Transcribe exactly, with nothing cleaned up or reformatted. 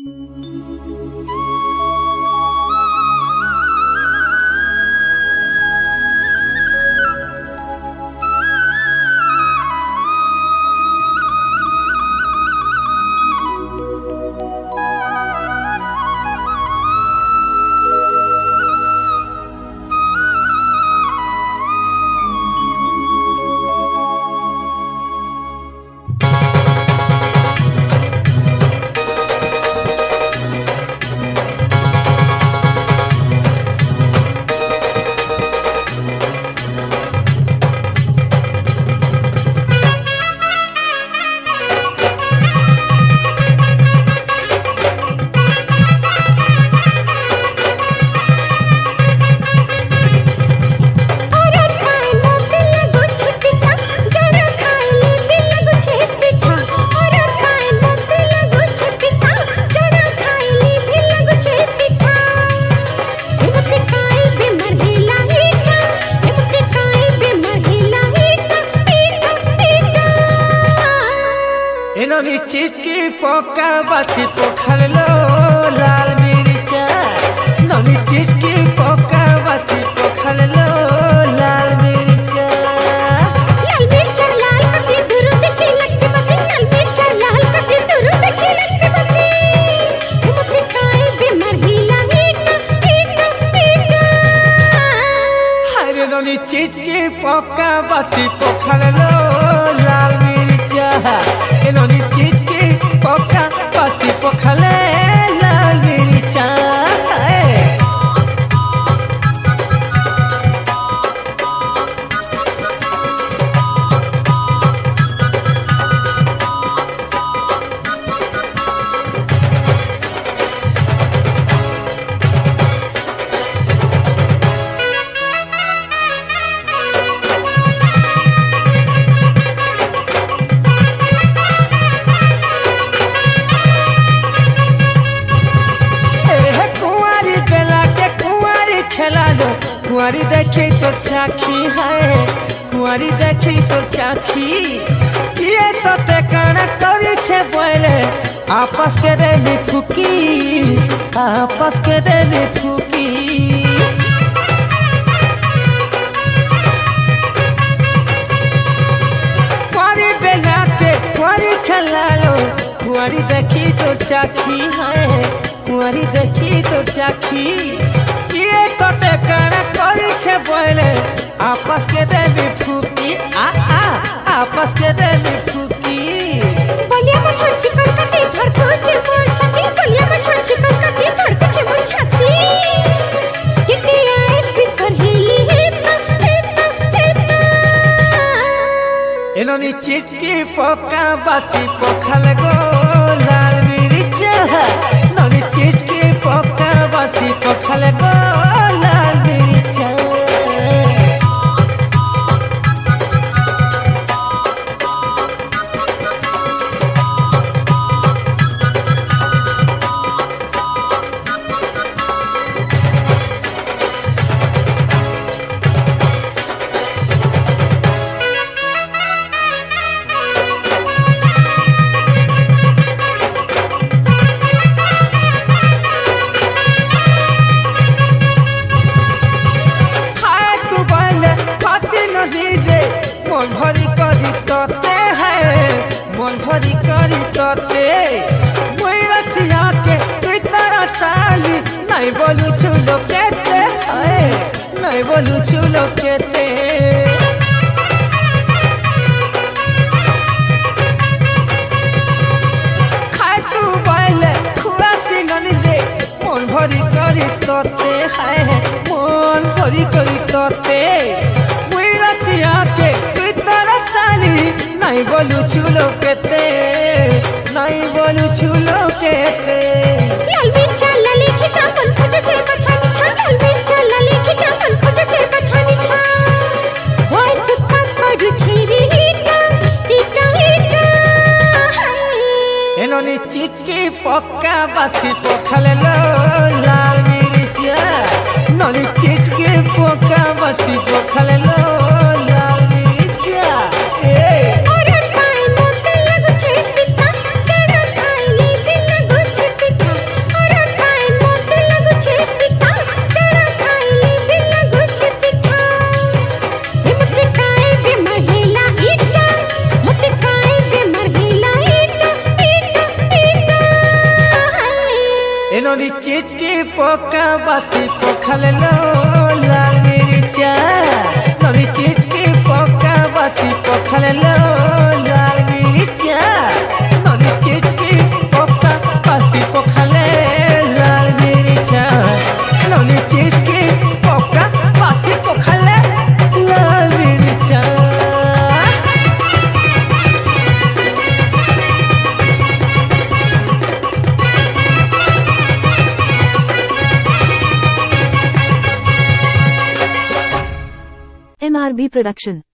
ननी चिटकी पका बासी पोखर लो लाल मिर्चा ननी चिटकी पका बासी पोखर लो लाल मिर्चा लाल मिर्चा लाल कभी दूर देखी लगती बसी लाल मिर्चा लाल कभी दूर देखी लगती बसी मुझे काई बीमार हिला हिटा हिटा हिटा हरे ननी चिटकी पका बासी पोखर लो लाल मिर्चा ननी चिटकी पका बासी पोखर लाल मिर्चा कुंवारी देखी तो चाखी है कुंवारी देखी तो चाखी ये तो ते काना करी छे बोले आपस के दे नी फुकी आपस के दे नी फुकी कुंवारी बेलाते कुंवारी खेला लो कुंवारी देखी तो चाखी है कुंवारी देखी तो चाखी ये तो ते काना करी छे बोले आपस के देवी फूकी आ आ आपस के देवी फूकी बलिया में छोड़ चिकन कटी धड़को छे मोर छाती बलिया में छोड़ चिकन कटी धड़को छे मोर छाती कितनी आए बिस्तर हिली हेता हेता हेता एनोनी चिटकी पका बासी पोखर गो लाल मिर्चा नोनी चिटकी पका बासी पोखर गो लाल मिर्चा मन भरी करी तोते है मन भरी करी तोते मुई रसिया के तुई तारा साली नहीं बोलू छुलो केते है नहीं बोलू छुलो केते खाए तू बाइले खुआती ननी दे मन भरी करी तोते है मन भरी करी तोते मुई रसिया के नहीं बोलू छुलो केते नहीं बोलू छुलो केते लाल मिर्चा लाली खिचा मन खोजे छे बछानी छा लाल मिर्चा लाली खिचा मन खोजे छे बछानी छा वाई सुक्का करू छेरी हिटा हिटा हिटा एनोनी चिटकी पक्का बासी पोखर लो लाल मिर्चा नोनी चिटकी पक्का बासी पोखर लो लाल मिर्चा ए और पाए मोते लगो छे पिता जड़ा खाईली बिना गुछ पिता चिटकी पोका बासी पोखल लो लाल मिर्चा लवली चिटकी पोका बासी पोखल लो लाल मिर्चा लवली चिटकी पोका बासी पोखल लाल मिर्चा लवली चिटकी पोका बासी पोखल लाल मिर्चा। M R B Production